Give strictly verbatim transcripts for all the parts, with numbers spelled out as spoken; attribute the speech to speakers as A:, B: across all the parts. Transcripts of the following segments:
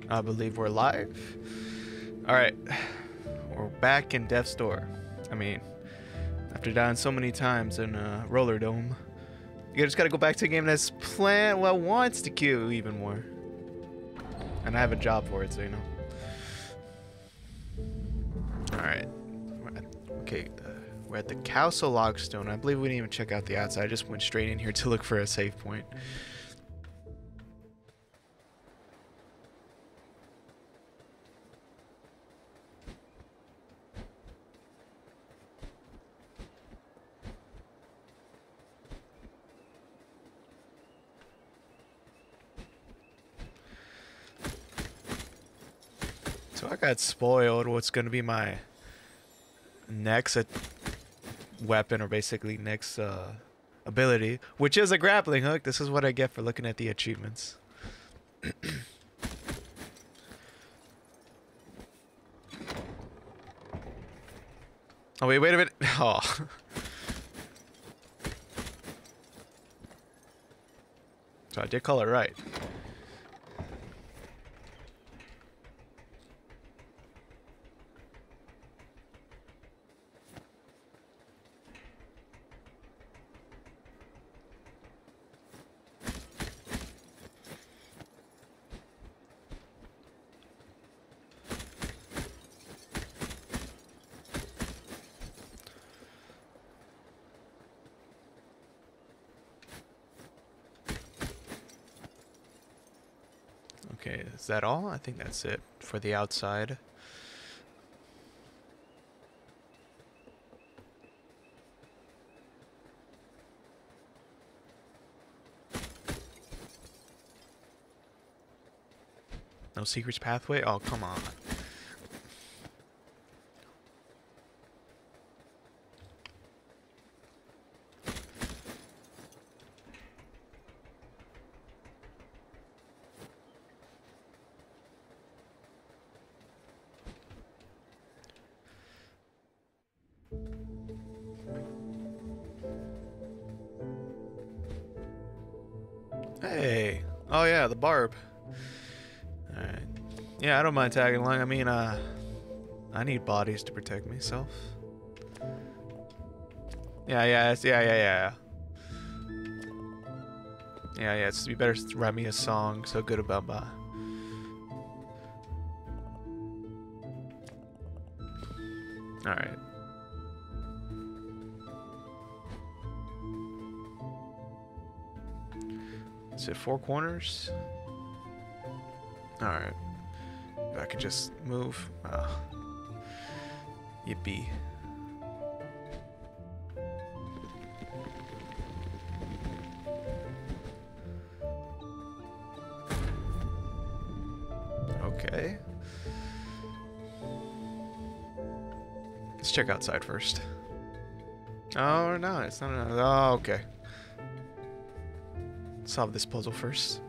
A: I believe we're live. Alright. We're back in Death's Door. I mean, after dying so many times in uh, Roller Dome, you just gotta go back to a game that's planned, well, wants to queue even more. And I have a job for it, so you know. Alright. Okay, uh, we're at the Castle Logstone. I believe we didn't even check out the outside. I just went straight in here to look for a save point. So I got spoiled what's going to be my next uh, weapon, or basically next uh, ability, which is a grappling hook. This is what I get for looking at the achievements. Oh, wait, wait a minute. Oh. So I did call it right. Okay, is that all? I think that's it for the outside. No secrets pathway? Oh, come on. Hey. Oh yeah, the barb. Alright. Yeah, I don't mind tagging along. I mean, uh, I need bodies to protect myself. Yeah, yeah, it's, yeah, yeah, yeah. Yeah, yeah, it's, you better write me a song so good about bye. Alright. Is it four corners? Alright. If I could just move. Oh. Yippee. Okay. Let's check outside first. Oh, no, it's not. Oh, okay. Solve this puzzle first.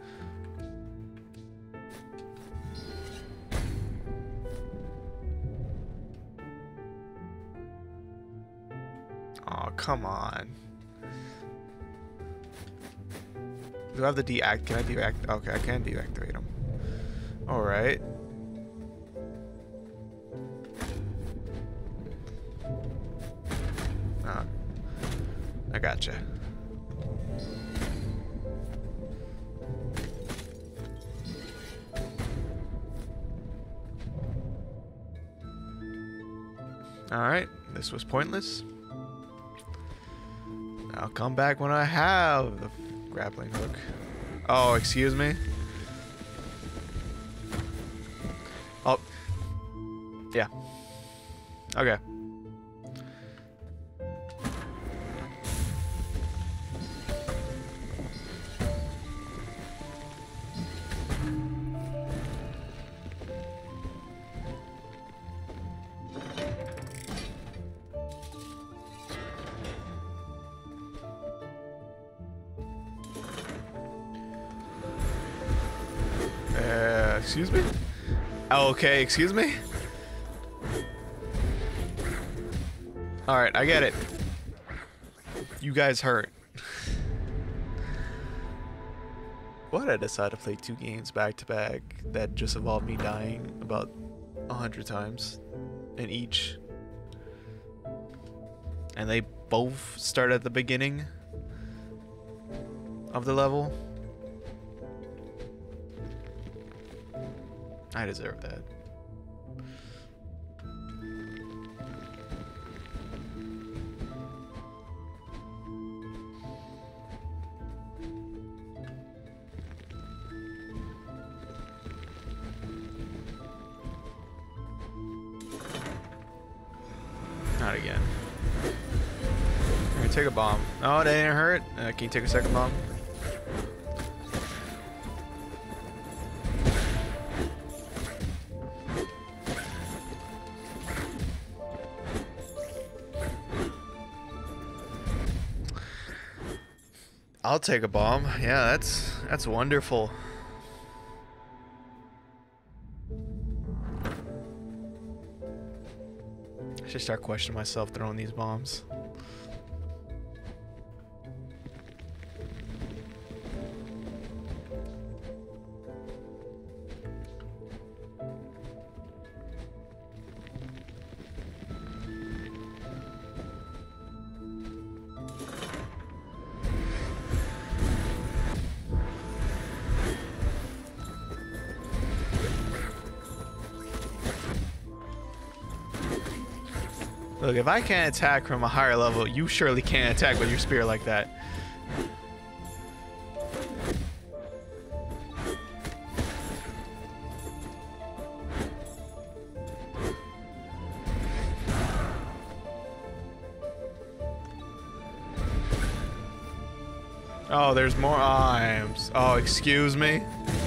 A: Oh, come on. Do I have the deact? Can I deact? Okay, I can deactivate them. Alright. Ah, I gotcha. Alright, this was pointless. I'll come back when I have the grappling hook. Oh, excuse me? Oh. Yeah. Okay. Excuse me? Okay, excuse me? Alright, I get it. You guys hurt. Why did I decide to play two games back to back that just involved me dying about a hundred times in each? And they both start at the beginning of the level. I deserve that. Not again. Take a bomb. Oh, that didn't hurt. Uh, can you take a second bomb? I'll take a bomb. Yeah, that's that's wonderful. I should start questioning myself throwing these bombs. Look, if I can't attack from a higher level, you surely can't attack with your spear like that. Oh, there's more arms. Oh, excuse me.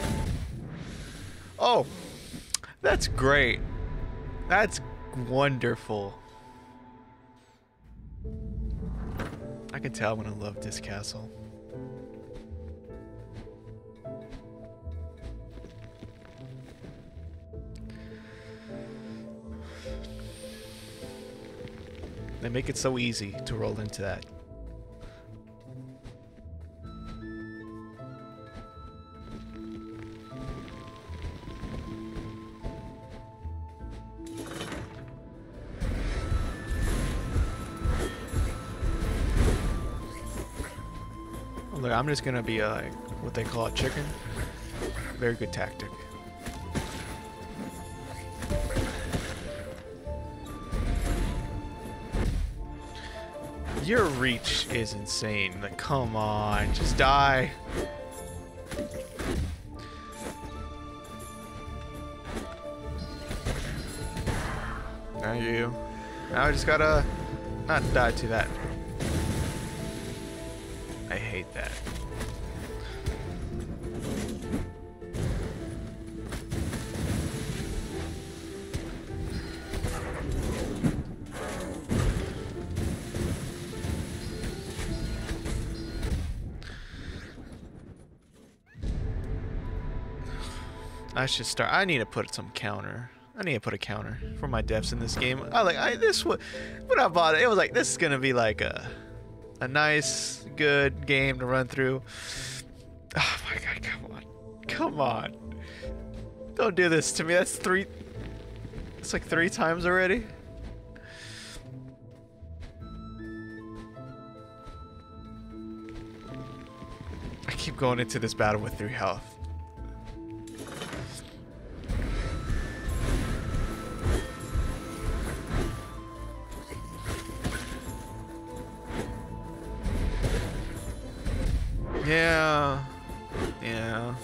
A: Oh, that's great. That's wonderful. I can tell when I love this castle. They make it so easy to roll into that. Look, I'm just gonna be uh, what they call a chicken. Very good tactic. Your reach is insane. Like, come on, just die. Thank you. Now I just gotta not die to that. I hate that. I should start. I need to put some counter. I need to put a counter for my deaths in this game. I like I this what when I bought it, it was like this is gonna be like a a nice, good game to run through. Oh my god, come on. Come on. Don't do this to me. That's three it's like three times already. I keep going into this battle with three health. Yeah, yeah.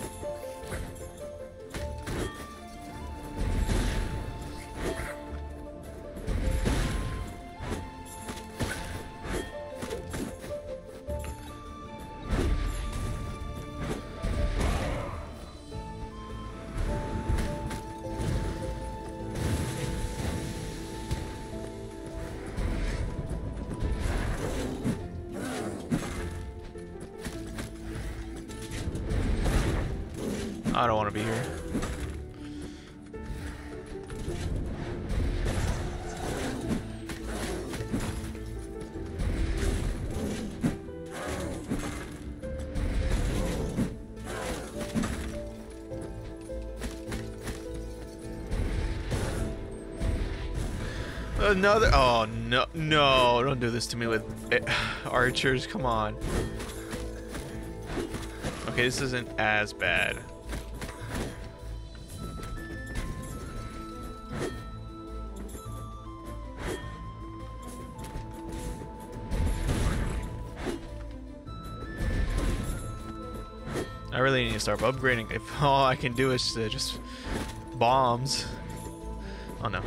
A: I don't want to be here. Another. Oh no, no! Don't do this to me with archers. Come on. Okay, this isn't as bad. I really need to start upgrading. If all I can do is uh, just bombs. Oh no.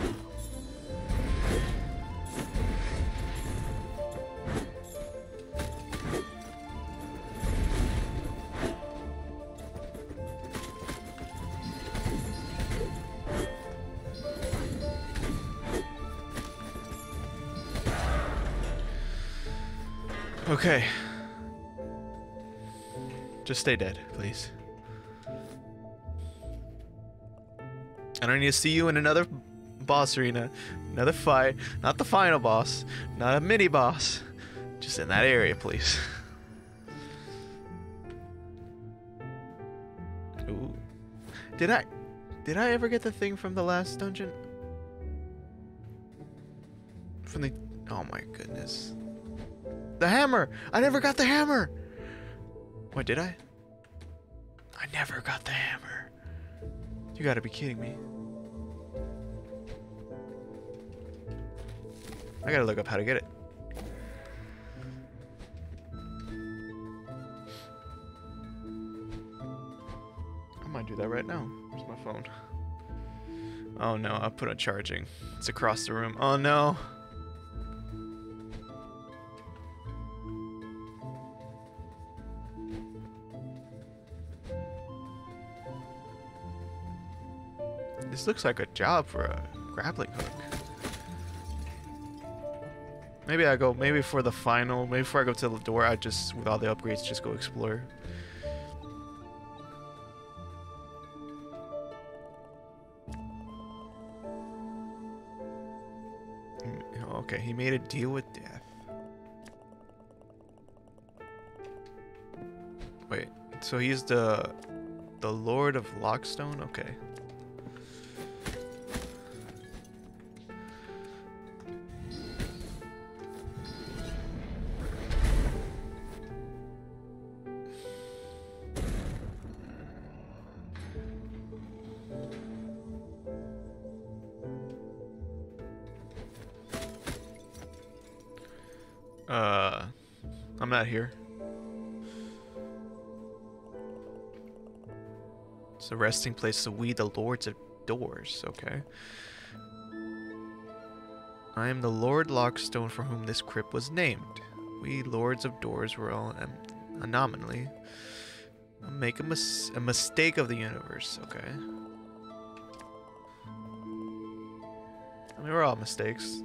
A: Okay. Just stay dead, please. I don't need to see you in another boss arena, another fight, not the final boss, not a mini boss, just in that area, please. Ooh. Did I, did I ever get the thing from the last dungeon? From the, oh my goodness. The hammer! I never got the hammer! What, did I? I never got the hammer. You gotta be kidding me. I gotta look up how to get it. I might do that right now. Where's my phone? Oh no, I put it charging. It's across the room. Oh no. This looks like a job for a grappling hook. Maybe I go, maybe for the final, maybe before I go to the door, I just, with all the upgrades, just go explore. Okay, he made a deal with death. Wait, so he's the, the Lord of Lockstone? Okay. Uh, I'm not here. It's a resting place, so we, the lords of doors, okay. I am the Lord Lockstone for whom this crypt was named. We, lords of doors, were all um, anomaly. Make a, mis a mistake of the universe, okay. I mean, we're all mistakes.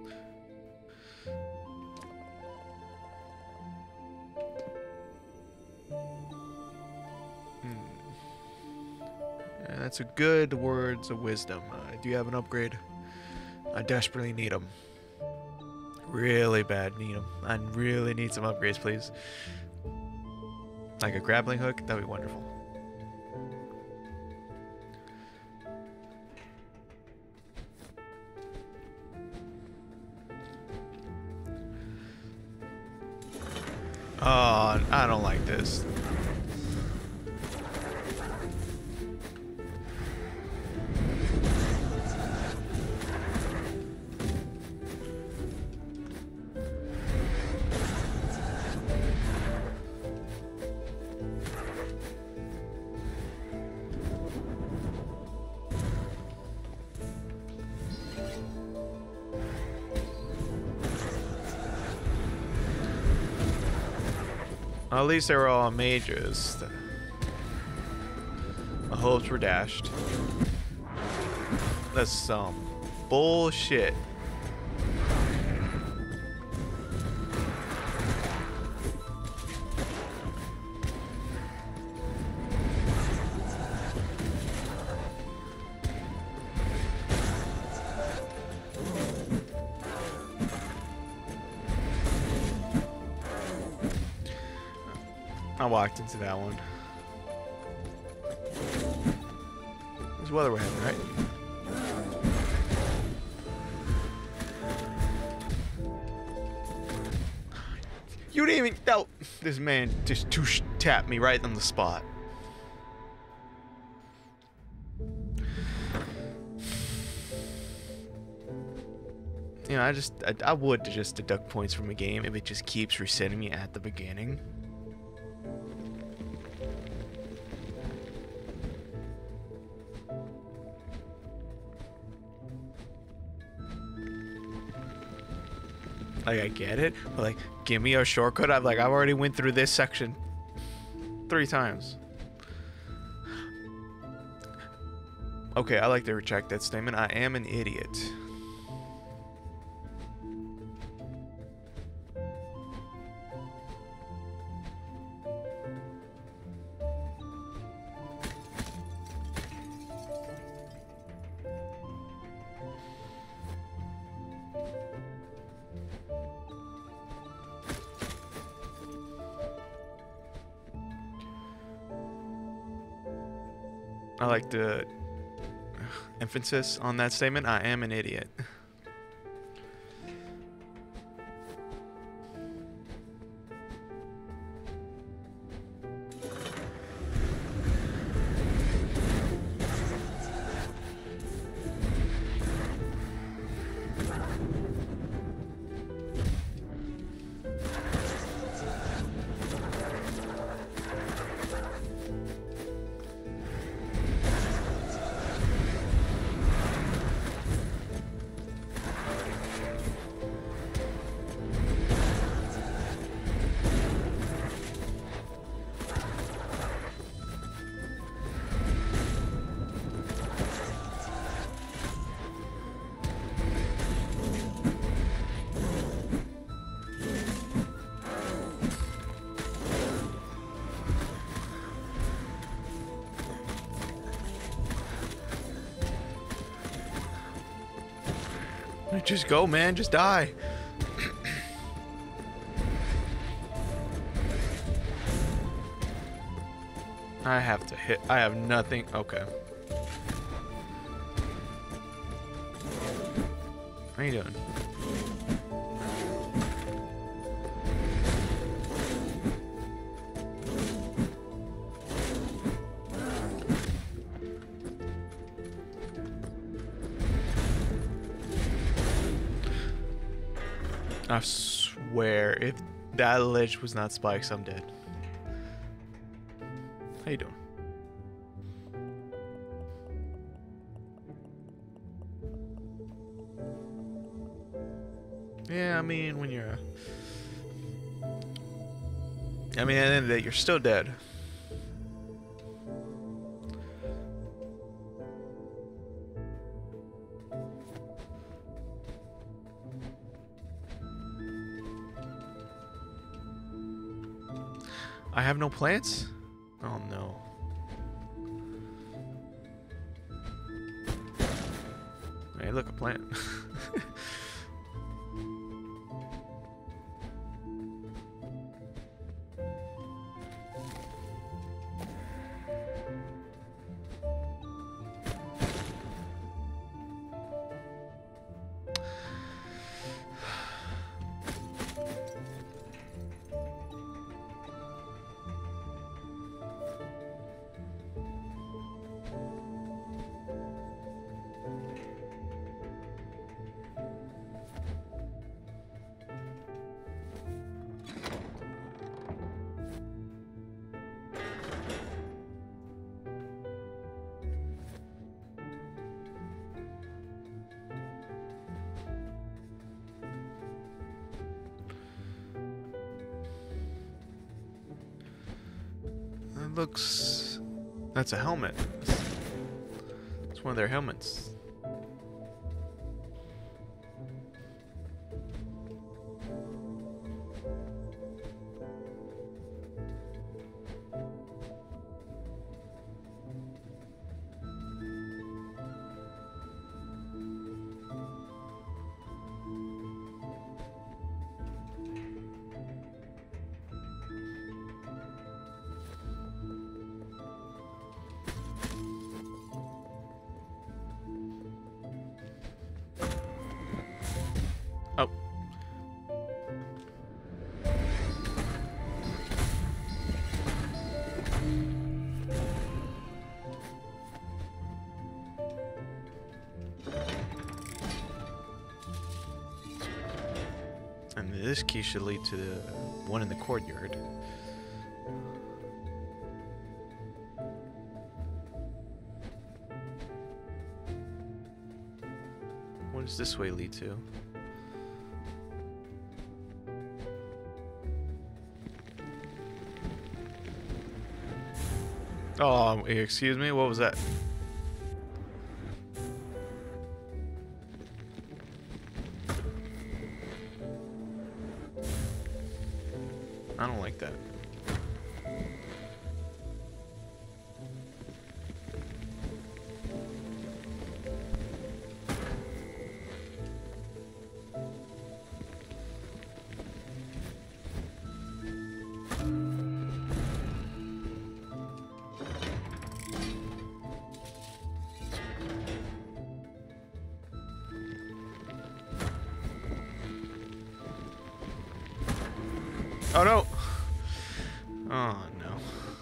A: That's a good words of wisdom. Uh, do you have an upgrade? I desperately need them. Really bad need them. I really need some upgrades, please. Like a grappling hook? That'd be wonderful. Oh, I don't like this. At least they were all mages. My hopes were dashed. That's some bullshit. I walked into that one. There's weather we're having, right? You didn't even. No, this man just touche tapped me right on the spot. You know, I just I, I would just deduct points from a game if it just keeps resetting me at the beginning. Like, I get it, but like, give me a shortcut. I've like I've already went through this section three times. Okay, I like to retract that statement. I am an idiot. I like the emphasis on that statement. I am an idiot. Just go, man. Just die. I have to hit. I have nothing. Okay. What are you doing? I swear, if that ledge was not spikes, I'm dead. How you doing? Yeah, I mean, when you're... I mean, at the end of the day, you're still dead. I have no plants? Oh no. Hey, look, a plant. Looks... That's a helmet. It's one of their helmets. This key should lead to the one in the courtyard. What does this way lead to? Oh, excuse me, what was that? I don't like that. Oh no! Oh no.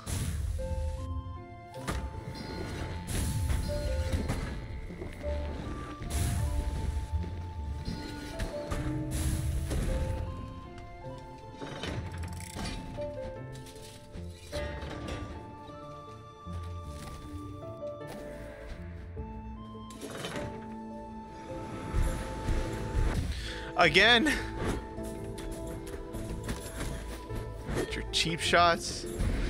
A: Again? Your cheap shots.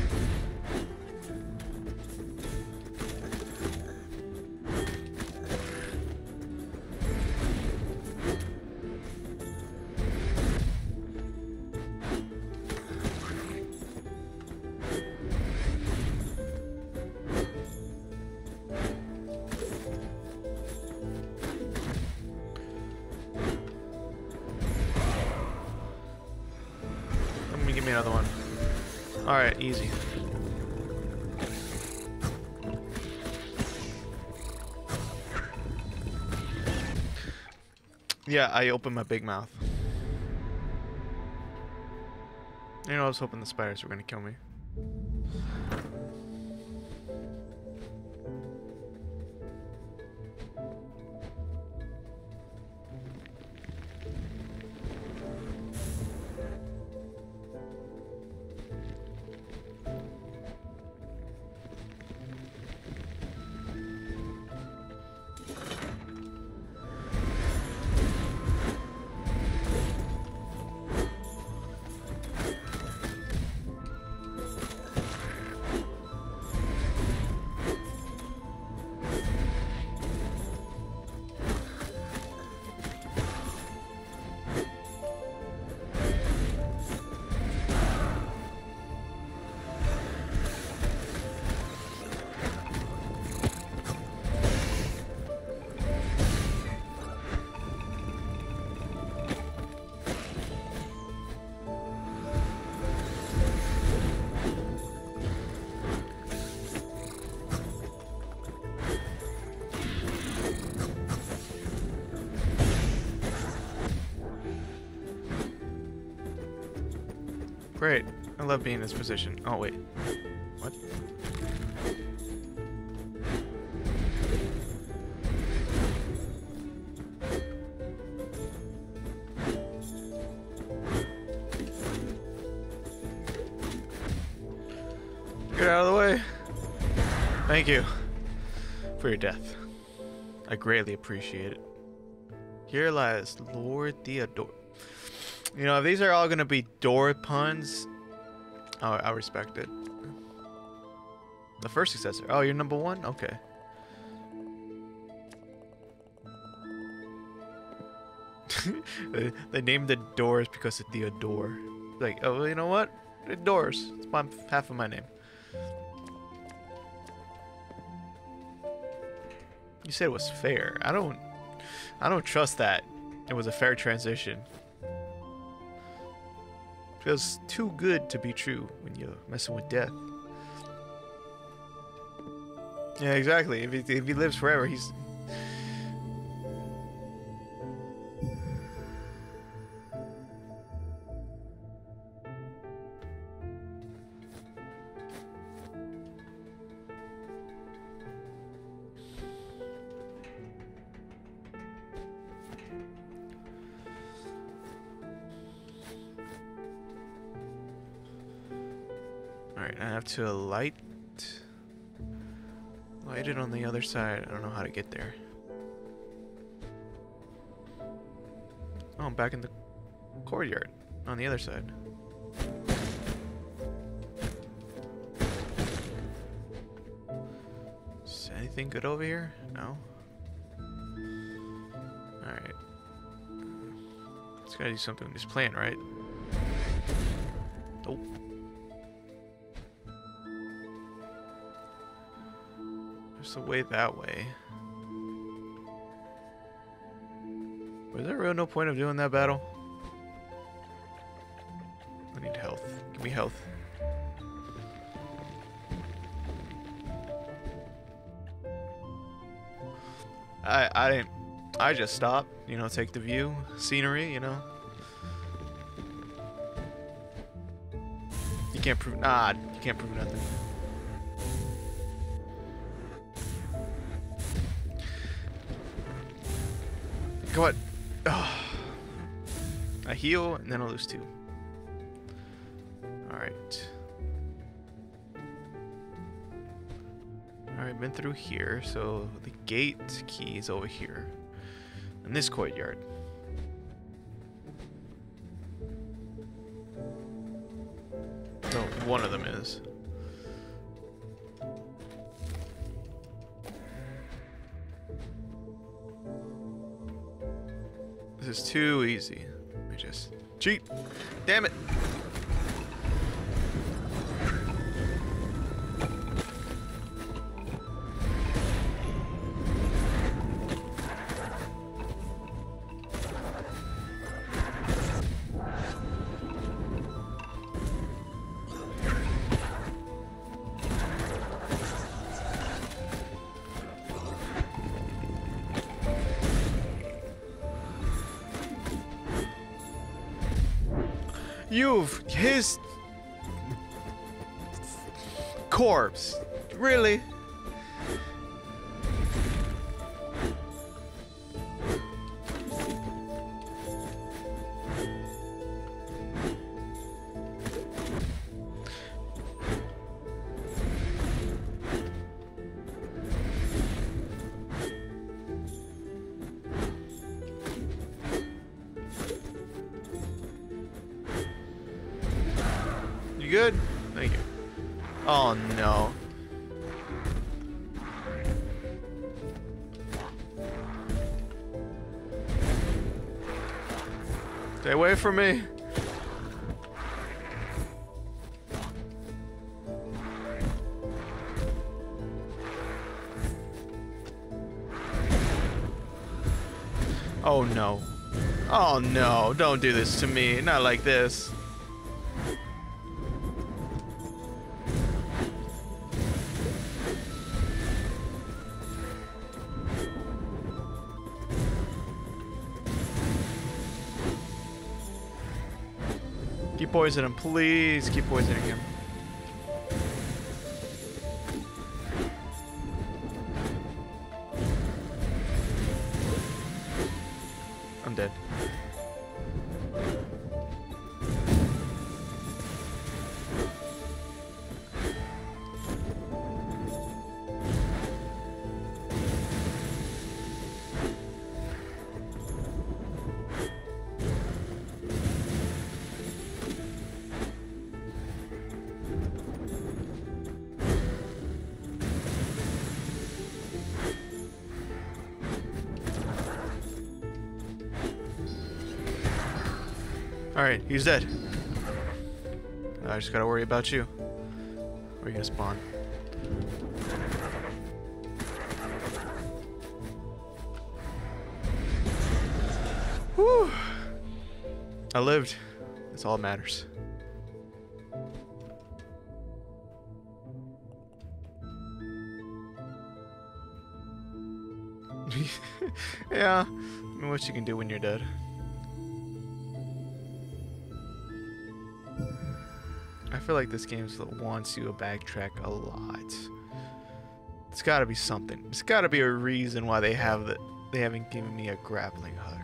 A: Let me give me another one. Alright, easy. Yeah, I opened my big mouth. You know, I was hoping the spiders were gonna kill me. Great. I love being in this position. Oh, wait. What? Get out of the way. Thank you for your death. I greatly appreciate it. Here lies Lord Theodore. You know, if these are all gonna be door puns, oh, I respect it. The first successor. Oh, you're number one? Okay. they, they named the doors because of Theodore. Like, oh, you know what? Doors. It's my, half of my name. You said it was fair. I don't, I don't trust that. It was a fair transition. Feels too good to be true when you're messing with death. Yeah, exactly. If he, if he lives forever, he's... Alright, I have to light... Light it on the other side. I don't know how to get there. Oh, I'm back in the courtyard. On the other side. Is anything good over here? No? Alright. It's gotta do something with this plan, right? Oh. There's a way that way. Was there real no point of doing that battle? I need health. Give me health. I I didn't I just stopped, you know, take the view, scenery, you know. You can't prove nah, you can't prove nothing. Come on. Oh. I heal and then I'll lose two. Alright. Alright, been through here, so the gate key is over here. In this courtyard. No, one of them is. This is too easy. Let me just cheat. Damn it. You've his corpse. Really? You good? Thank you. Oh no. Stay away from me. Oh no. Oh no, don't do this to me. Not like this. Keep poisoning him, please keep poisoning him. I'm dead. Alright, he's dead. I just gotta worry about you. Where are you gonna spawn? Whew. I lived. That's all that matters. Yeah, I mean, what you can do when you're dead. I feel like this game wants you to backtrack a lot. It's got to be something. It's got to be a reason why they have that. They haven't given me a grappling hook.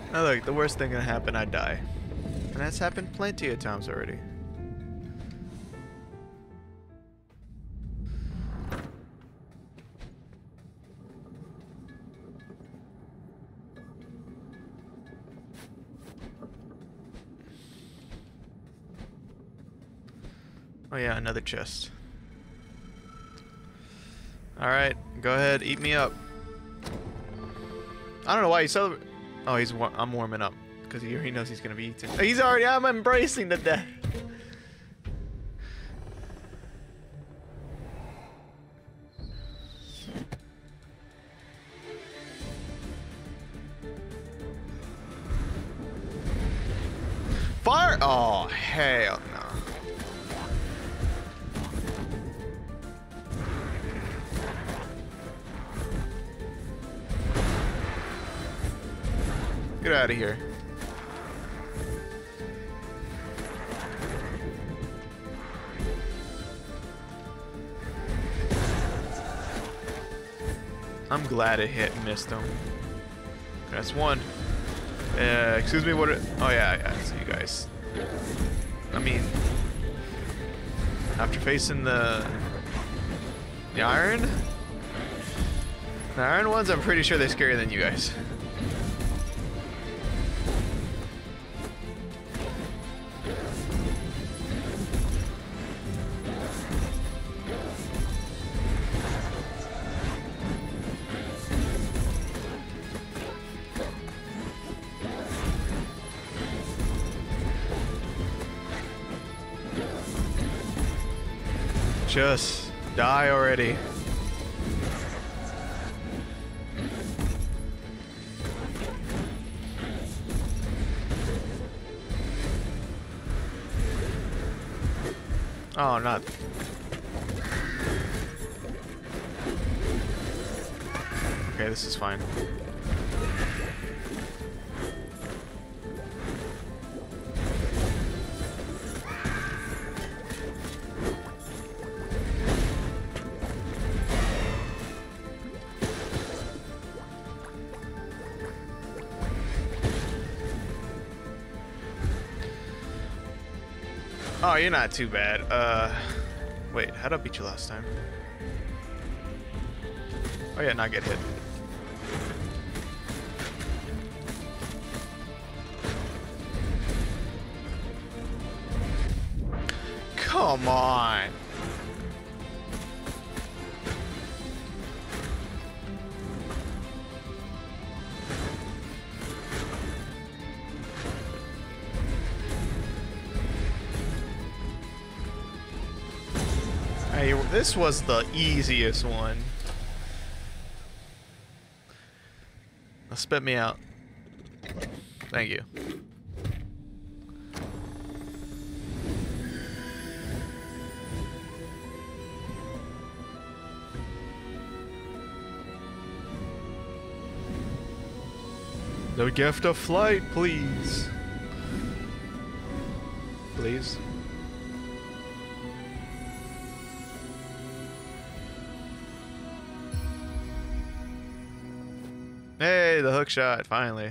A: Now look, the worst thing gonna happen, I die. And that's happened plenty of times already. Oh yeah, another chest. Alright, go ahead, eat me up. I don't know why he's so... Oh, he's war I'm warming up. Because he already knows he's going to be eaten. He's already... I'm embracing the death. Fire! Oh, hell no. Get out of here. I'm glad it hit and missed him. That's one. Uh, excuse me, what? Are, oh yeah, yeah, I see you guys. I mean, after facing the the iron, the iron ones, I'm pretty sure they're scarier than you guys. Just die already. Oh, not. Okay, this is fine. Oh, you're not too bad. Uh, wait, how'd I beat you last time? Oh yeah, not get hit. Come on. Hey, this was the easiest one. Now spit me out. Thank you. The gift of flight, please. Please. Hey, the hookshot, finally.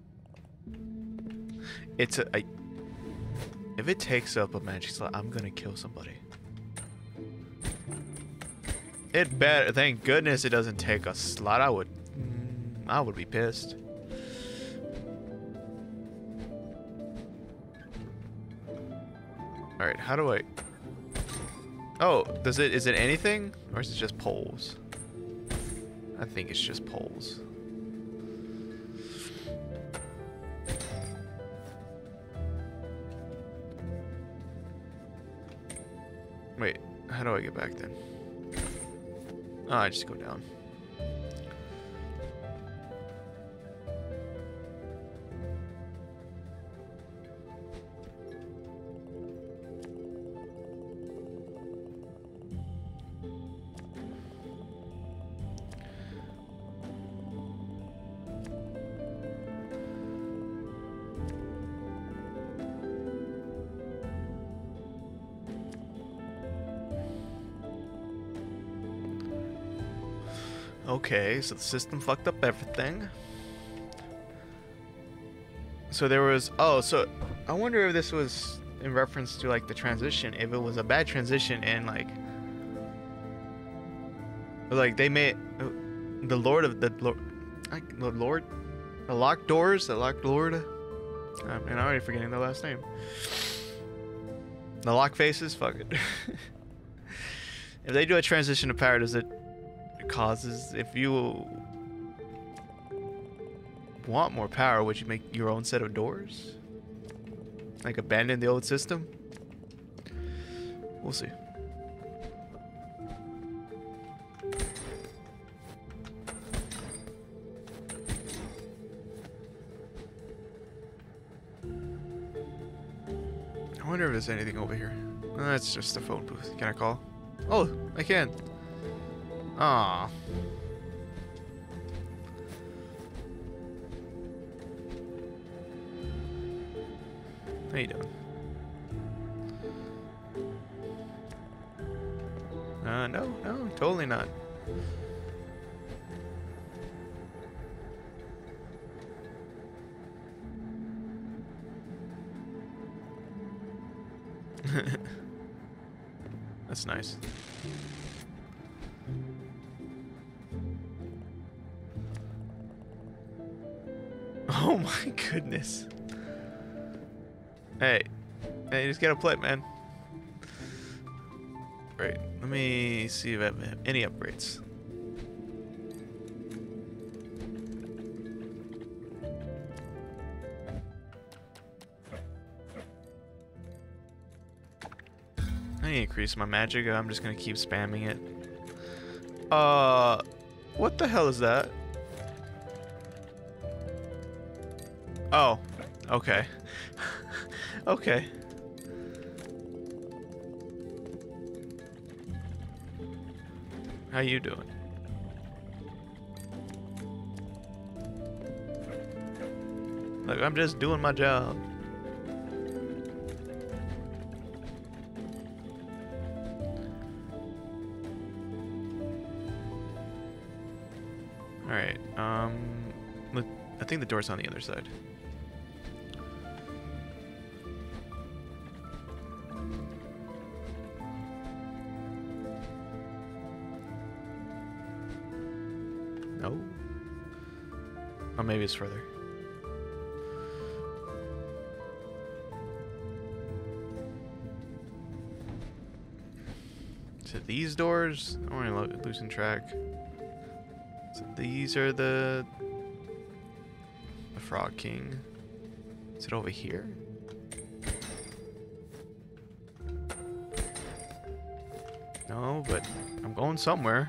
A: It's a... I, if it takes up a magic slot, I'm gonna kill somebody. It better... Thank goodness it doesn't take a slot. I would... I would be pissed. Alright, how do I... Oh, does it... Is it anything? Or is it just poles? I think it's just poles. Wait, how do I get back then? Oh, I just go down. Okay, so the system fucked up everything. So there was, oh, so I wonder if this was in reference to like the transition, if it was a bad transition and like, like they made uh, the Lord of the Lord, like the Lord, the locked doors, the locked Lord, um, and I'm already forgetting the last name. The lock faces, fuck it. If they do a transition to power, does it causes, if you want more power, would you make your own set of doors? Like abandon the old system? We'll see. I wonder if there's anything over here. Oh, that's just a phone booth. Can I call? Oh, I can. Ah. How you doing? Uh, no, no, totally not. That's nice. Oh my goodness. Hey, hey, you just gotta play, man. Right, let me see if I have any upgrades. I need to increase my magic. I'm just gonna keep spamming it. Uh, what the hell is that? Oh, okay. Okay. How you doing? Look, I'm just doing my job. All right. Um, look, I think the door's on the other side. No. Oh, maybe it's further. Is it these doors? I don't want to losing track. So these are the the Frog King. Is it over here? No, but I'm going somewhere.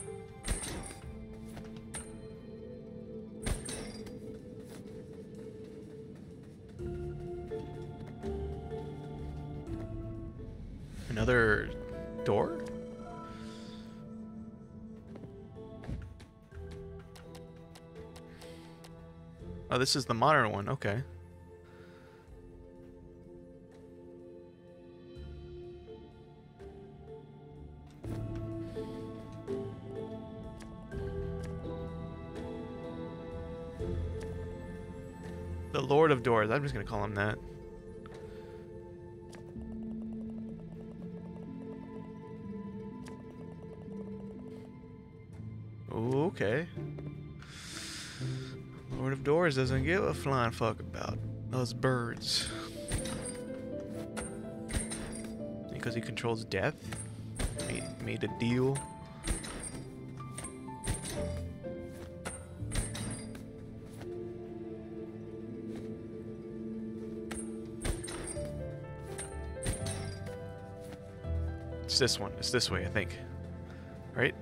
A: Another door? Oh, this is the modern one. Okay. The Lord of Doors. I'm just gonna call him that. Ooh, okay. Lord of Doors doesn't give a flying fuck about those birds. Because he controls death? Made, made a deal. It's this one. It's this way, I think. Right?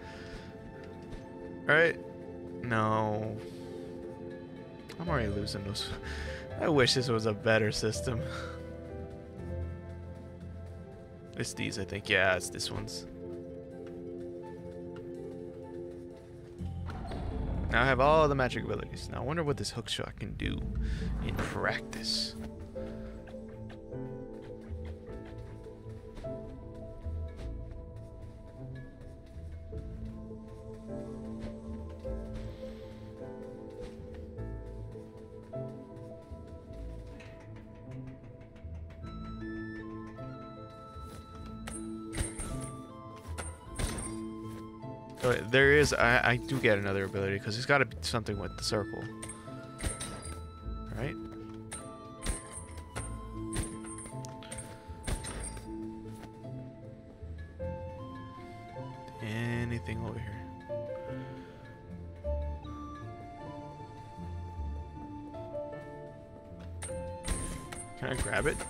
A: Right? No. I'm already losing those. I wish this was a better system. It's these, I think. Yeah, it's this one's. Now I have all the magic abilities. Now I wonder what this hookshot can do in practice. So there is, I, I do get another ability because there's got to be something with the circle. Right? Anything over here? Can I grab it?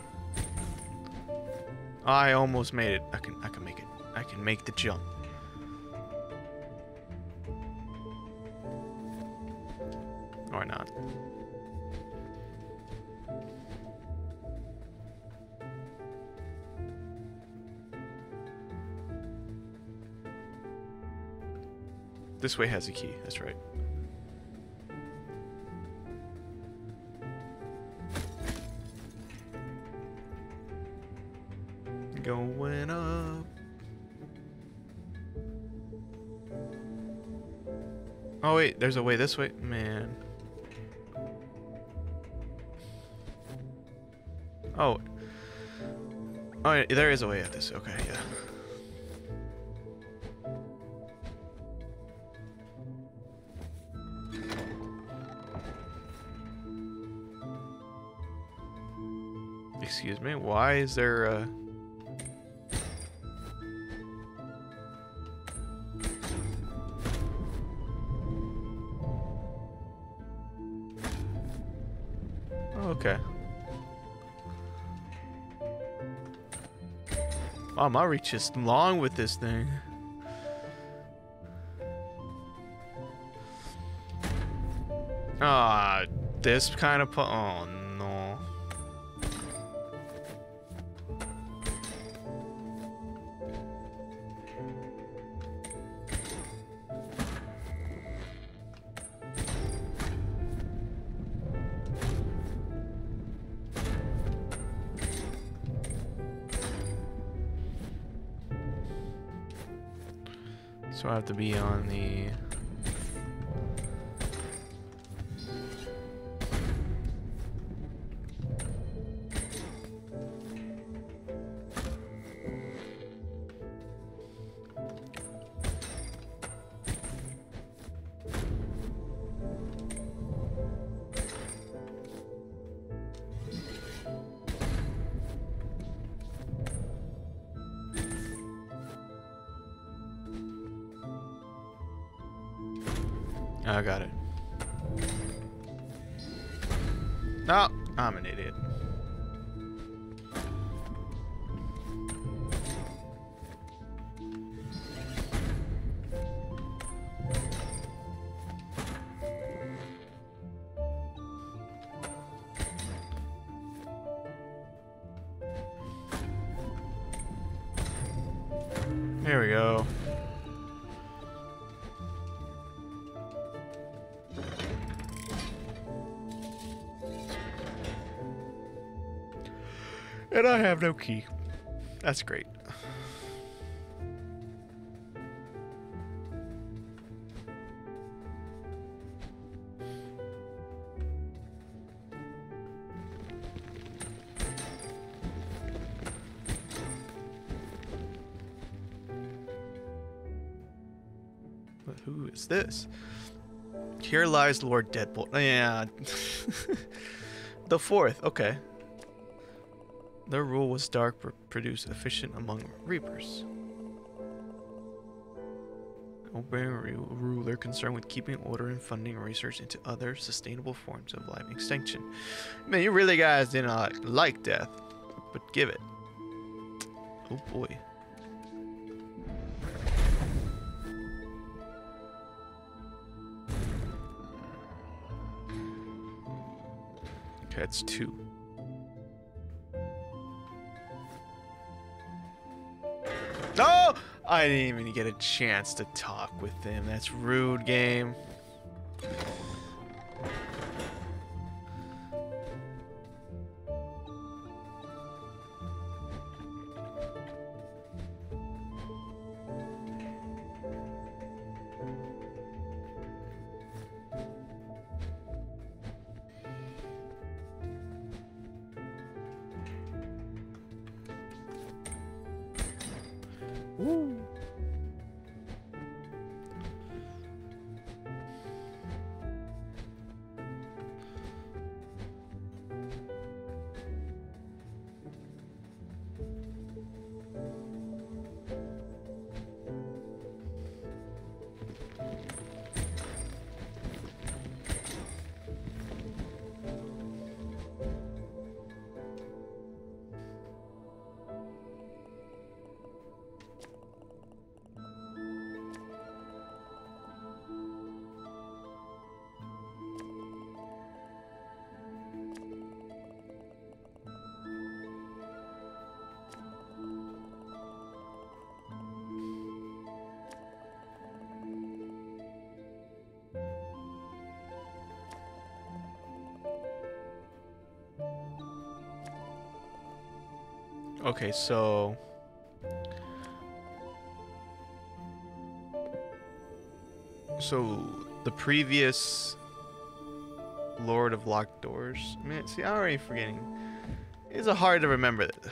A: I almost made it. I can I can make it. I can make the jump. Or not. This way has a key, that's right. Going up. Oh wait, there's a way this way, man. Oh. Oh, yeah, there is a way at this. Okay, yeah. Excuse me, why is there a... Oh, okay. Wow, my reach is long with this thing. Ah, this kind of pu- oh no. So I have to be on the... I got it. No, I'm an idiot. There we go. And I have no key. That's great. But who is this? Here lies Lord Deadbolt. Yeah. The fourth, okay. Their rule was dark but produced efficient among reapers. Obeying ruler concerned with keeping order and funding research into other sustainable forms of life extinction. Man, you really guys did not like death, but give it. Oh boy. Okay, it's two. No! I didn't even get a chance to talk with him. That's rude, game. Woo. Okay, so so the previous Lord of Locked Doors. Man, see, I'm already forgetting. It's hard to remember that.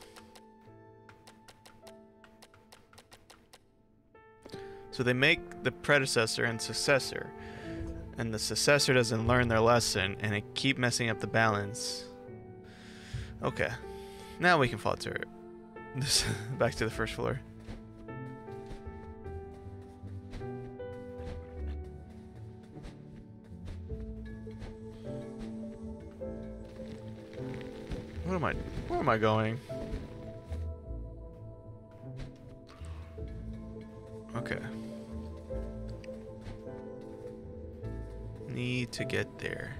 A: So they make the predecessor and successor, and the successor doesn't learn their lesson, and they keep messing up the balance. Okay, now we can falter it. This back to the first floor. What am I? Where am I going? Okay. Need to get there.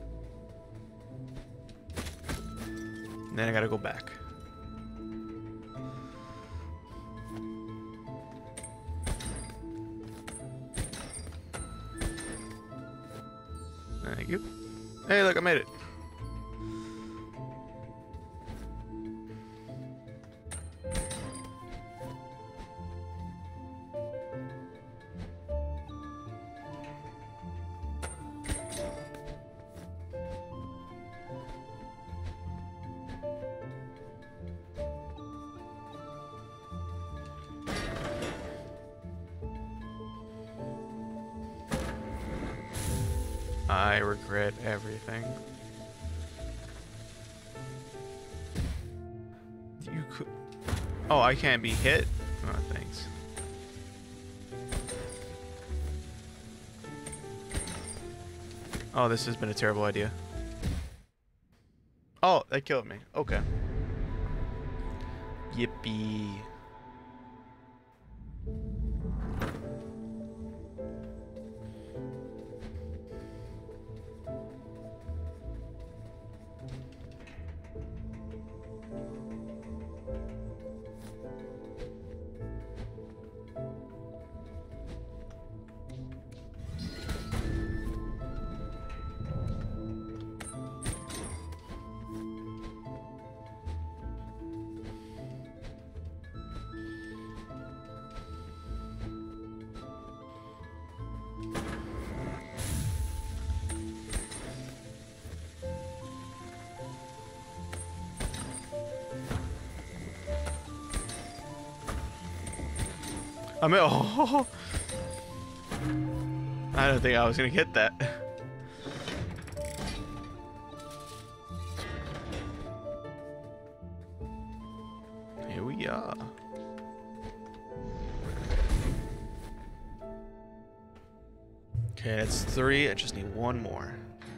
A: And then I gotta go back. Thank you. Hey, look, I made it. I regret everything. You could. Oh, I can't be hit? Oh, thanks. Oh, this has been a terrible idea. Oh, that killed me. Okay. Yippee. I mean, oh, I don't think I was gonna get that. Here we are. Okay, that's three. I just need one more.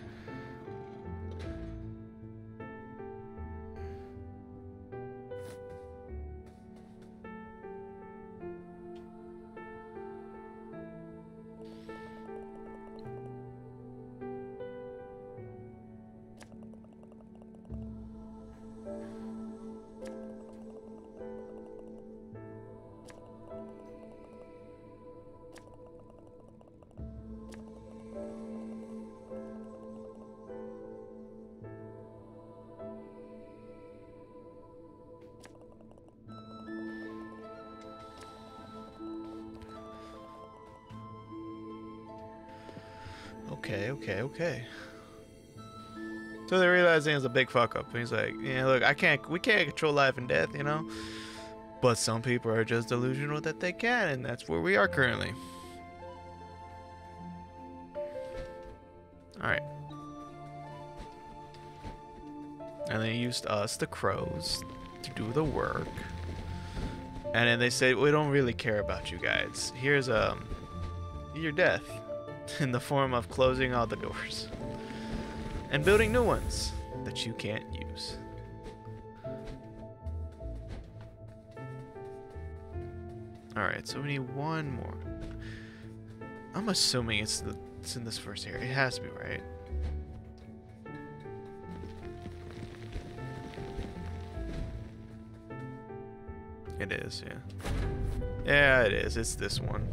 A: Okay, okay, okay. So they're realizing it's a big fuck up. He's like, yeah, look, I can't, we can't control life and death, you know? But some people are just delusional that they can, and that's where we are currently. Alright. And they used us, the crows, to do the work. And then they said, we don't really care about you guys. Here's um your death. In the form of closing all the doors and building new ones that you can't use. Alright, so we need one more. I'm assuming it's the it's in this first area. It has to be, right? It is, yeah. Yeah, it is. It's this one.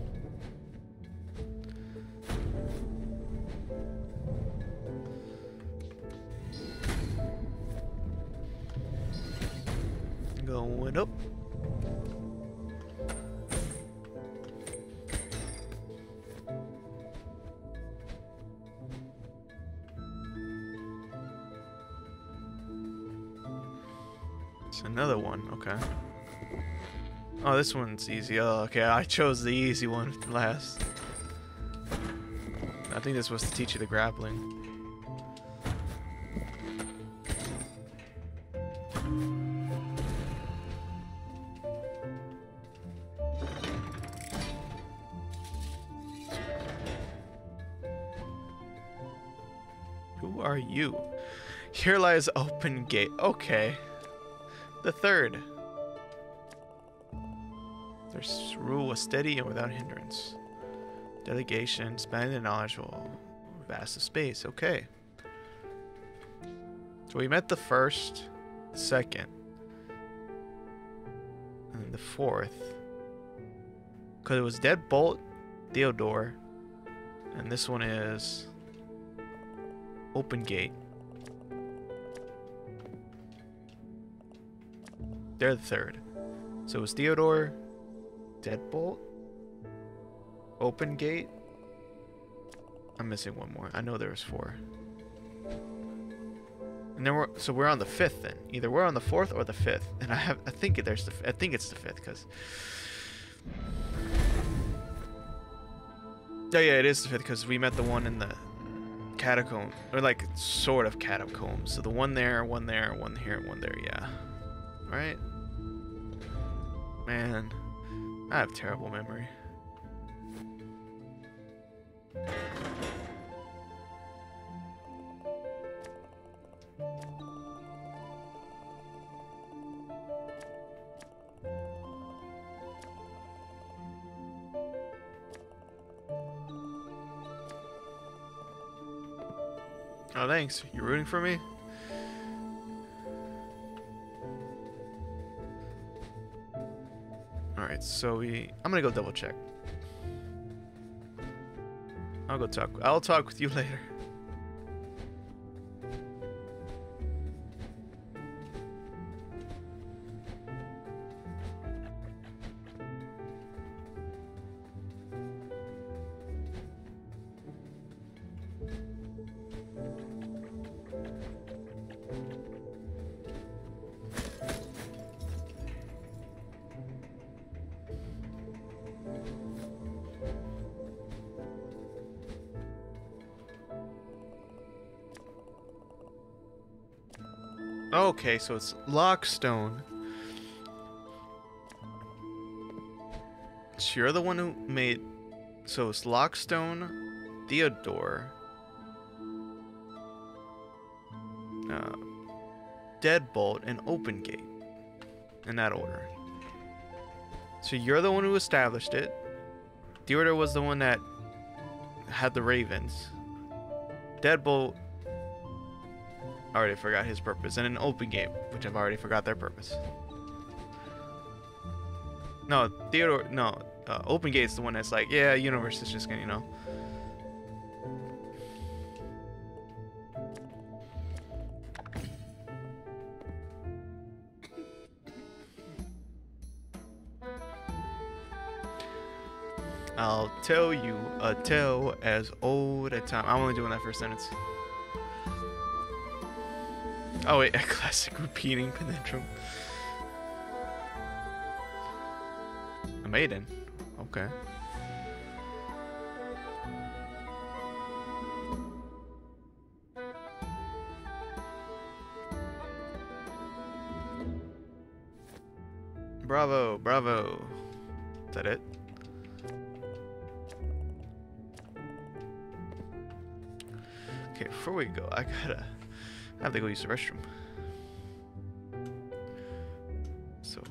A: Going up. It's another one, okay. Oh, this one's easy. Oh, okay, I chose the easy one last. I think this was to teach you the grappling. Who are you? Here lies open gate. Okay. The third. There's rule was steady and without hindrance. Delegation, spanning the knowledge will vast of space. Okay. So we met the first, second, and the fourth. Because it was Deadbolt, Theodore, and this one is Open Gate. They're the third. So it was Theodore, Deadbolt, Open Gate. I'm missing one more. I know there was four. And then we're so we're on the fifth then. Either we're on the fourth or the fifth. And I have I think there's the I think it's the fifth because. Oh yeah, it is the fifth because we met the one in the catacomb, or like sort of catacomb. So the one there, one there, one here, one there. Yeah. All right. Man, I have terrible memory. Oh, thanks. You rooting for me? Alright, so we... I'm gonna go double check. I'll go talk... I'll talk with you later. Okay, so it's Lockstone. So you're the one who made... So it's Lockstone, Theodore, uh, Deadbolt, and Open Gate. In that order. So you're the one who established it. Theodore was the one that had the ravens. Deadbolt... I already forgot his purpose. And an Open Gate, which I've already forgot their purpose. No, Theodore, no. Uh, Open Gate's the one that's like, yeah, universe is just gonna, you know. I'll tell you a tale as old as time. I'm only doing that first sentence. Oh wait, a classic repeating conundrum. A maiden. Okay. Bravo, bravo. Is that it? Okay, before we go, I gotta... I have to go use the restroom. So...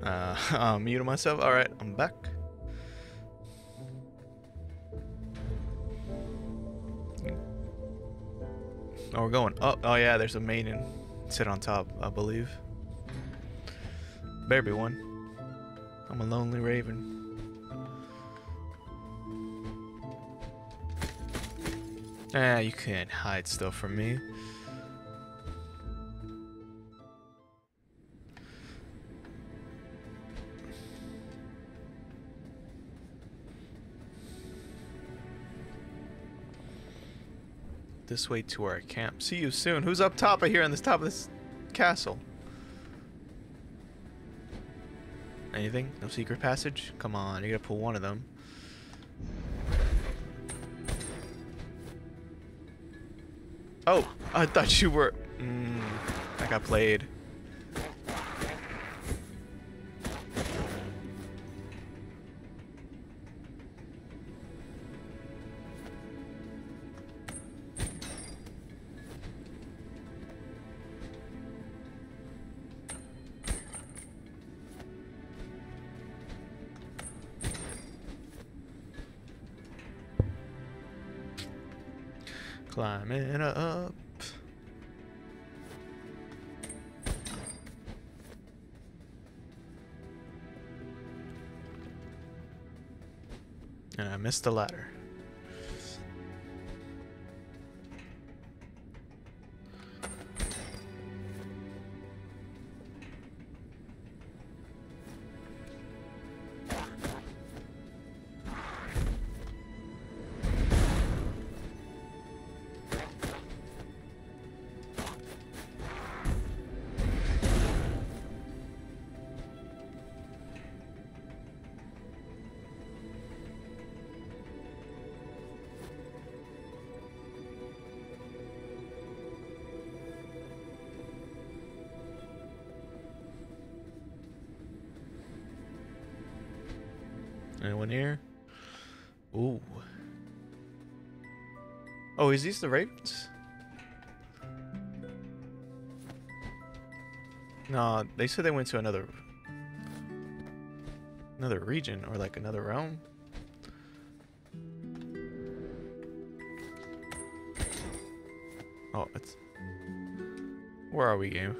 A: Uh, I'm muting myself. All right, I'm back. Oh, we're going up. Oh yeah, there's a maiden. Sit on top, I believe. Better be one. I'm a lonely raven. Ah, you can't hide stuff from me. This way to our camp. See you soon. Who's up top of here on this top of this castle? Anything? No secret passage? Come on, you gotta pull one of them. Oh, I thought you were... Mm, I got played. Climbing up. And I missed the ladder. Anyone here? Ooh. Oh, is these the ravens? No, they said they went to another another region or like another realm. Oh, it's... Where are we, game?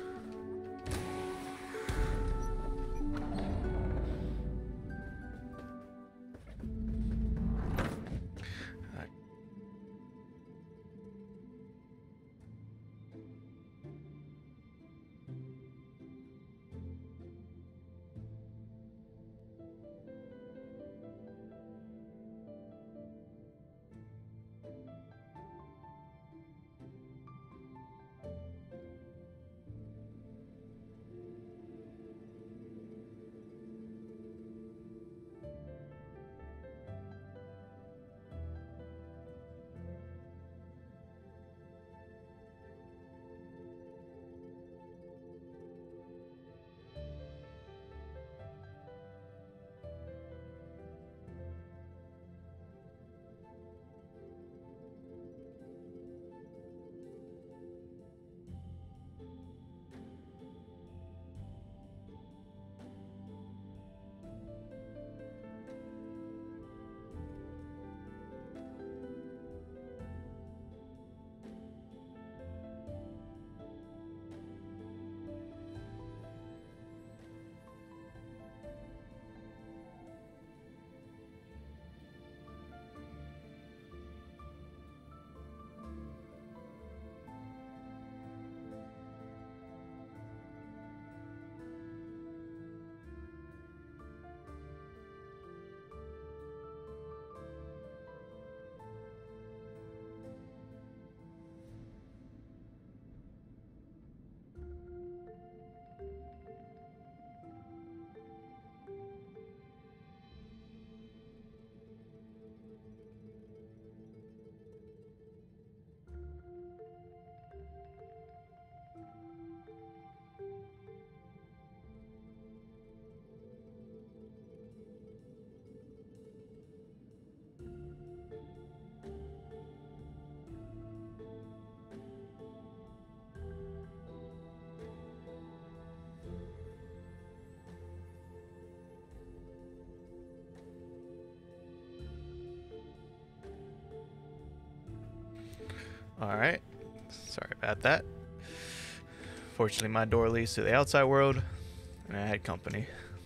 A: Alright. Sorry about that. Fortunately, my door leads to the outside world, and I had company.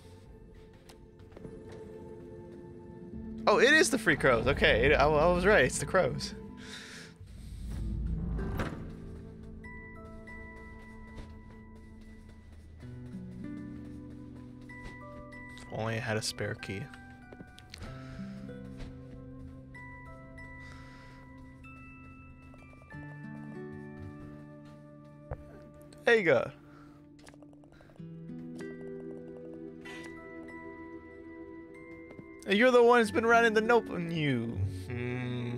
A: Oh, it is the free crows. Okay, it, I, I was right. It's the crows. If only I had a spare key. There you go. You're the one who's been running the nope on you. Hmm.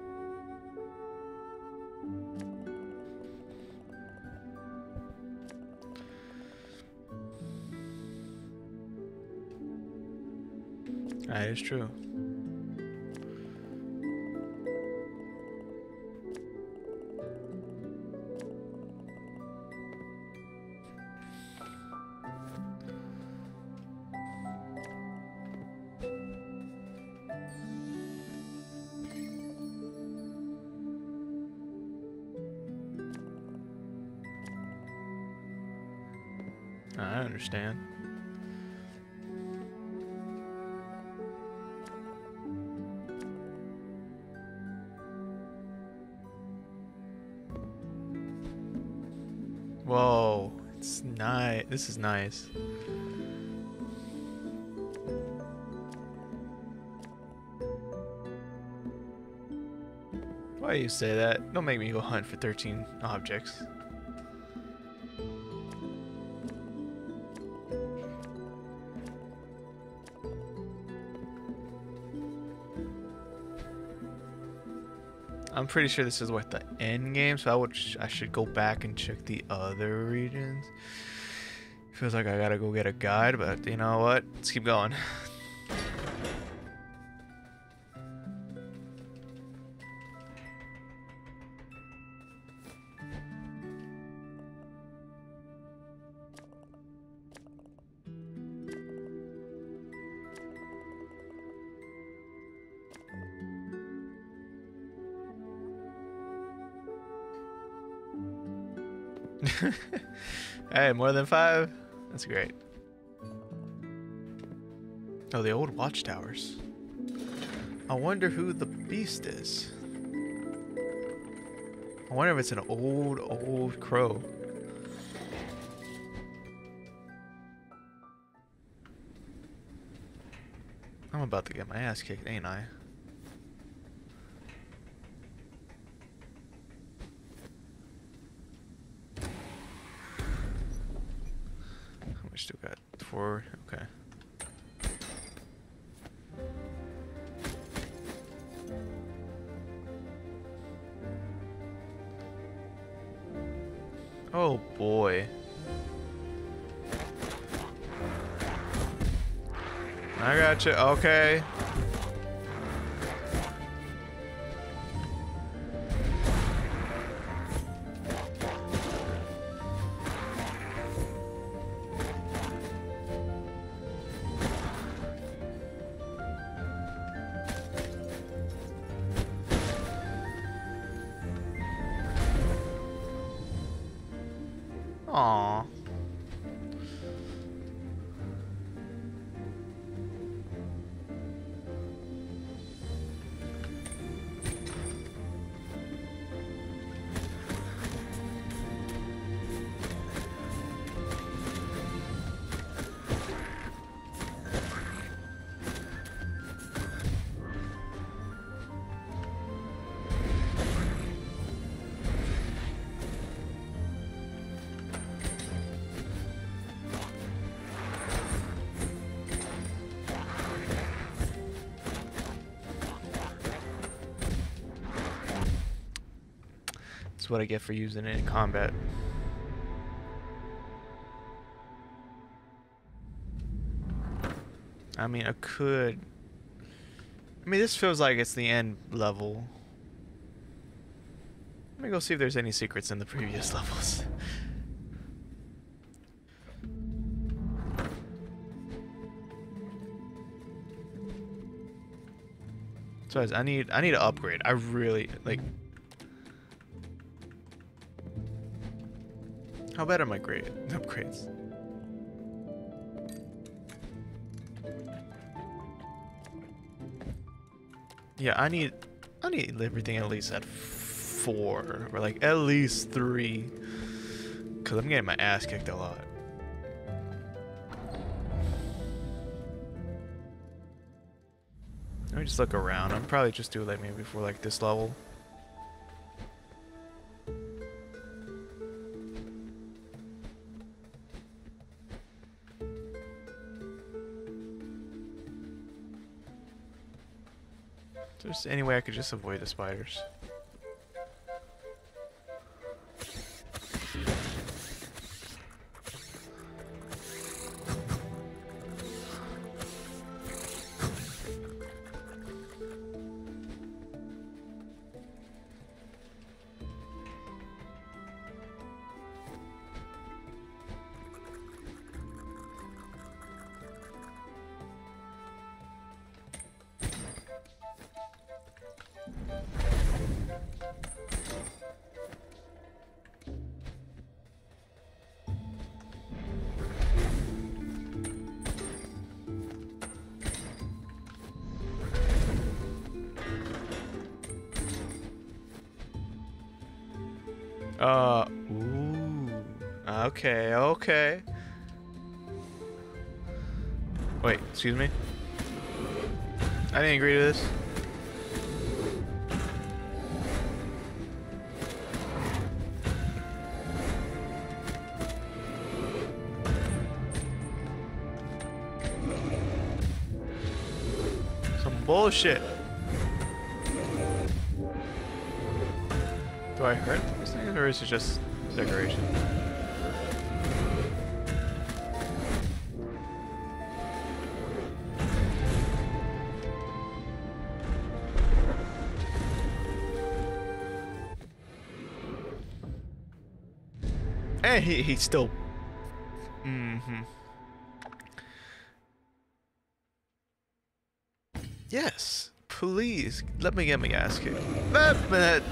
A: That is true. I understand. Whoa, it's nice. This is nice. Why do you say that? Don't make me go hunt for thirteen objects. I'm pretty sure this is what the end game, so I would sh I should go back and check the other regions. Feels like I gotta go get a guide, but you know what? Let's keep going. Hey, more than five? That's great. Oh, the old watchtowers. I wonder who the beast is. I wonder if it's an old, old crow. I'm about to get my ass kicked, ain't I? We still got four. Okay. Oh boy. I got you. Okay. Aww. That's what I get for using it in combat. I mean, I could... I mean, this feels like it's the end level. Let me go see if there's any secrets in the previous levels. So I need I need to upgrade. I really like How bad are my grade upgrades? Yeah, I need I need everything at least at four or like at least three, cause I'm getting my ass kicked a lot. Let me just look around. I'm probably just do like maybe for like this level. If there's any way I could just avoid the spiders. Uh, ooh. Okay, okay. Wait, excuse me? I didn't agree to this. Some bullshit. Do I hurt this thing, or is it just decoration? And he, he still... Mm-hmm. Yes, please, let me get my ass kicked. That, that,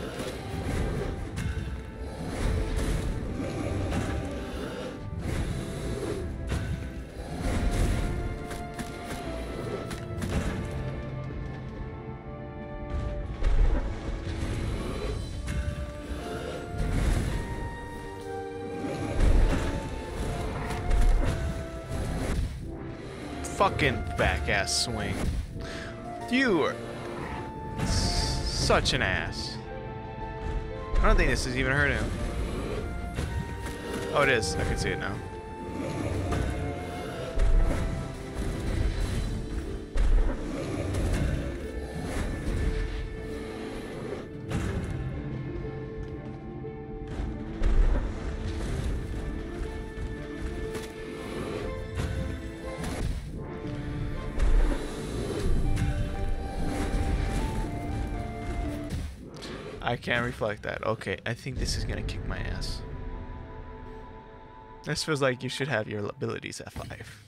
A: fucking back ass swing. You are such an ass. I don't think this is even hurting him. Oh, it is. I can see it now. I can't reflect that. Okay, I think this is gonna kick my ass. This feels like you should have your abilities at five.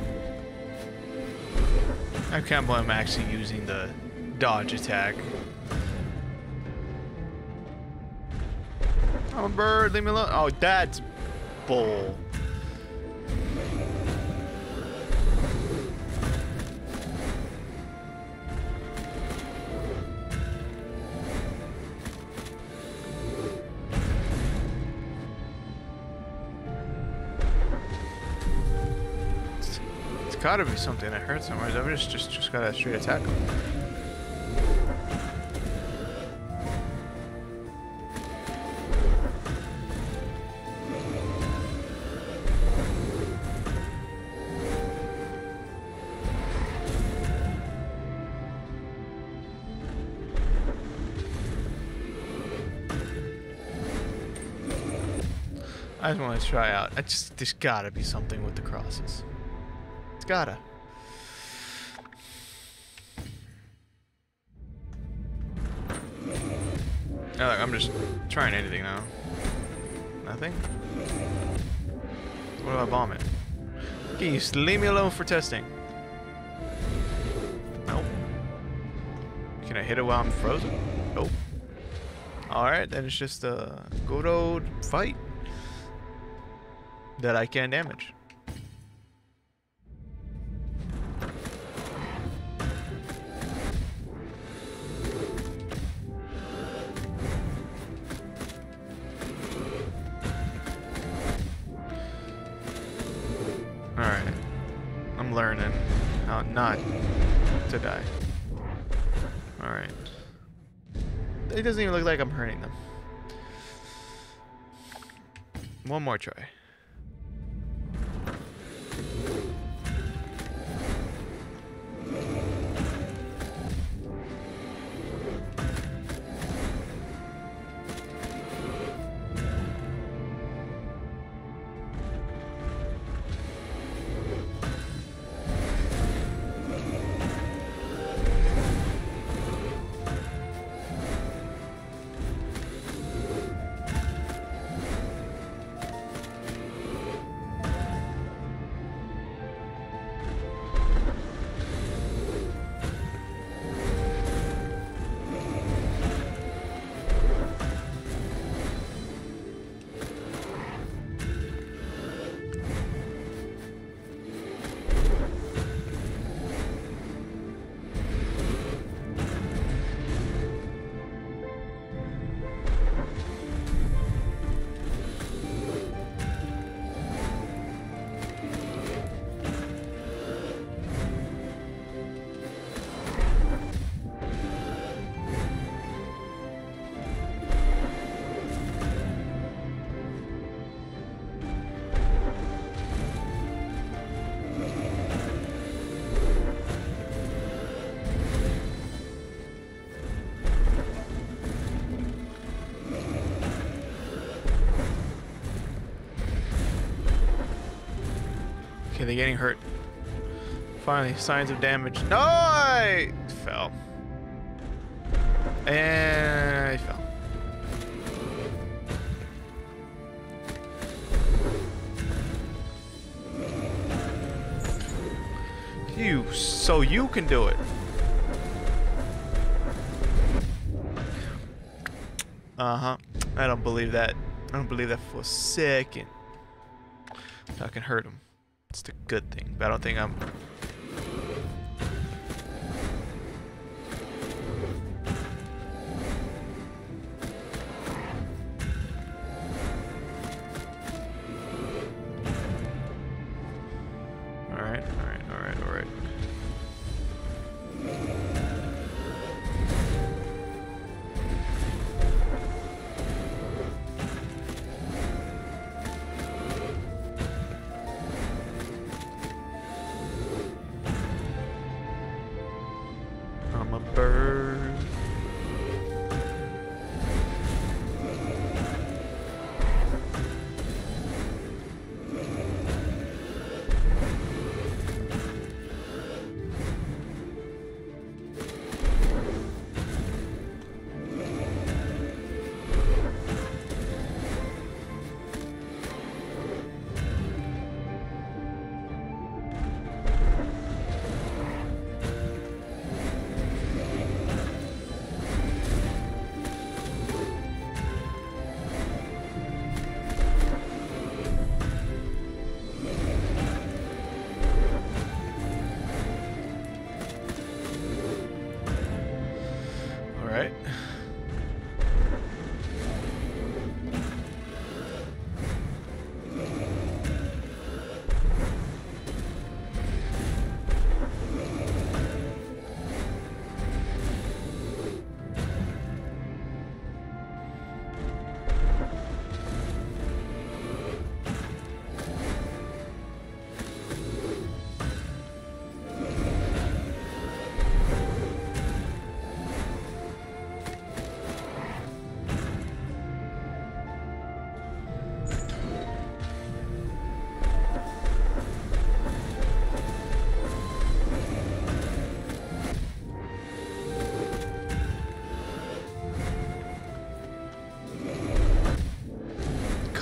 A: I can't believe I'm actually using the dodge attack. I'm a bird. Leave me alone. Oh, that's bull. It's, it's gotta be something that hurts him, or I'm just just just gotta straight attack him. I just want to try out. I just there's gotta be something with the crosses. It's gotta. No, look, I'm just trying anything now. Nothing. What do I bomb it? Can you just leave me alone for testing? Nope. Can I hit it while I'm frozen? Nope. All right, then it's just a good old fight that I can damage. Alright. I'm learning how not to die. Alright. It doesn't even look like I'm hurting them. One more try. Okay, they're getting hurt. Finally, signs of damage. No, I fell. And I fell. You, so you can do it. Uh-huh. I don't believe that. I don't believe that for a second. I can hurt him. It's the good thing, but I don't think I'm... Alright, alright, alright, alright. I'm a bird.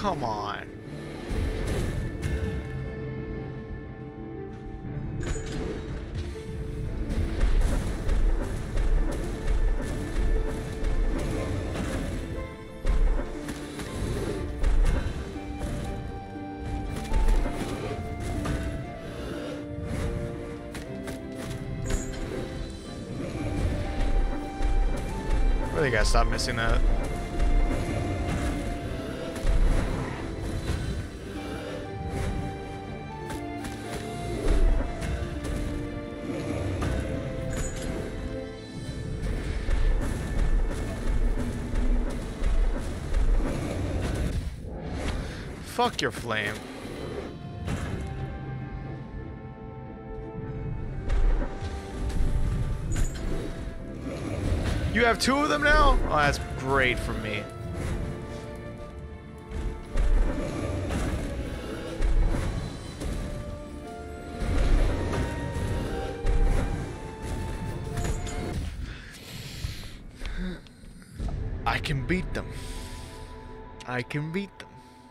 A: come on. Really gotta stop missing that. Fuck your flame. You have two of them now? Oh, that's great for me. I can beat them. I can beat them.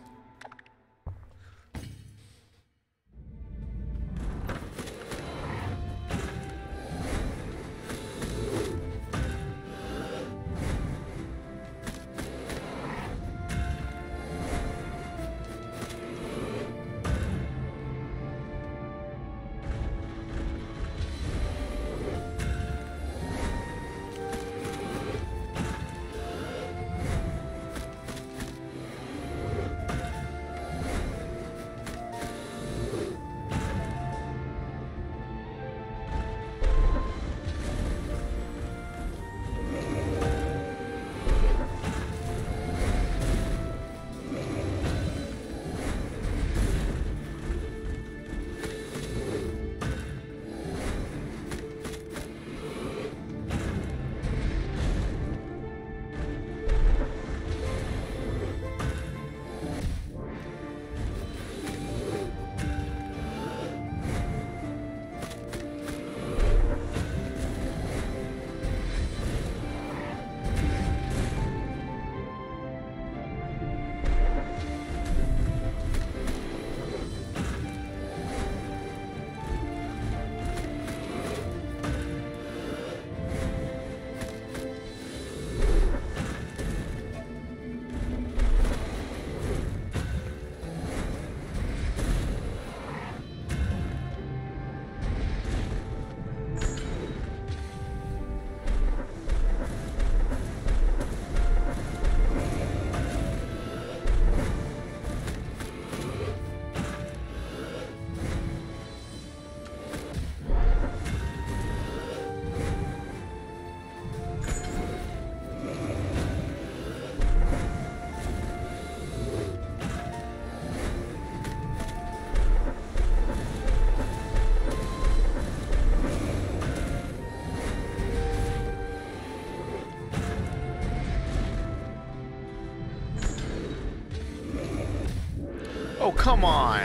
A: Oh, come on.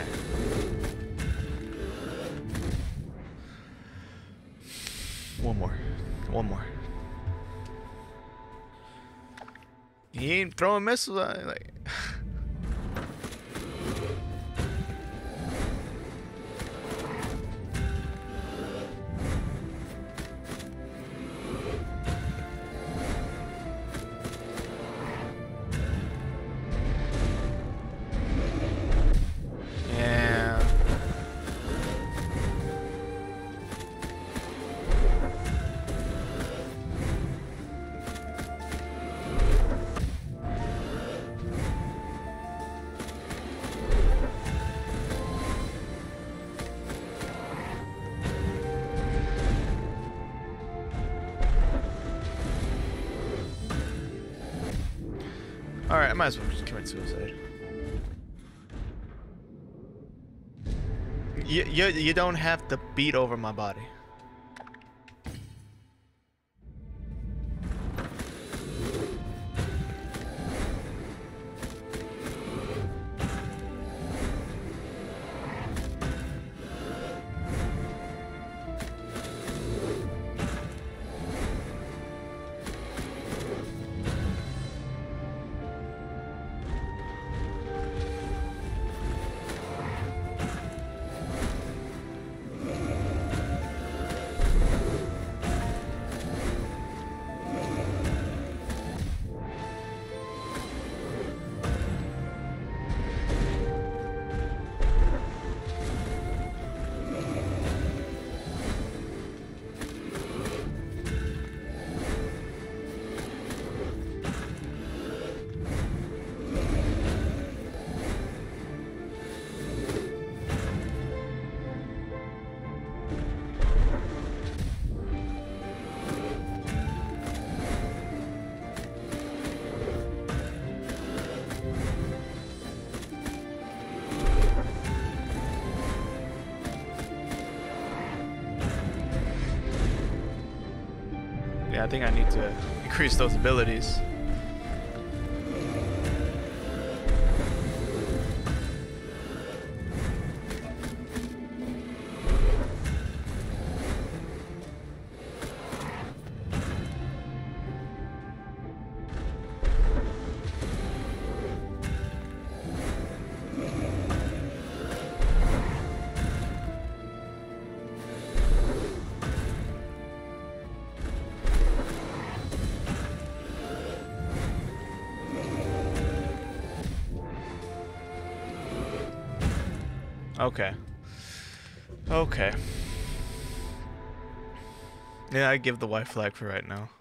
A: One more. One more. He ain't throwing missiles at it, like. Alright, I might as well just commit suicide. You, you, you don't have to beat over my body. Yeah, I think I need to increase those abilities. Okay. Okay. Yeah, I give the white flag for right now.